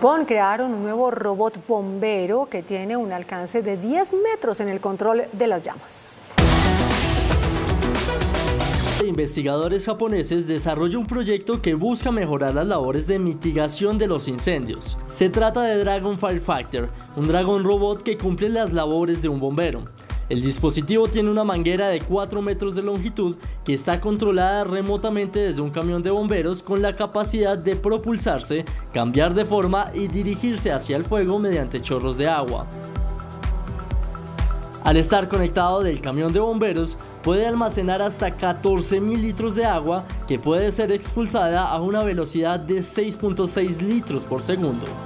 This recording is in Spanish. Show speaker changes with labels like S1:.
S1: Japón crearon un nuevo robot bombero que tiene un alcance de 10 metros en el control de las llamas.
S2: Investigadores japoneses desarrollan un proyecto que busca mejorar las labores de mitigación de los incendios. Se trata de Dragon Fire Fighter, un dragón robot que cumple las labores de un bombero. El dispositivo tiene una manguera de 4 metros de longitud que está controlada remotamente desde un camión de bomberos con la capacidad de propulsarse, cambiar de forma y dirigirse hacia el fuego mediante chorros de agua. Al estar conectado del camión de bomberos, puede almacenar hasta 14.000 litros de agua que puede ser expulsada a una velocidad de 6.6 litros por segundo.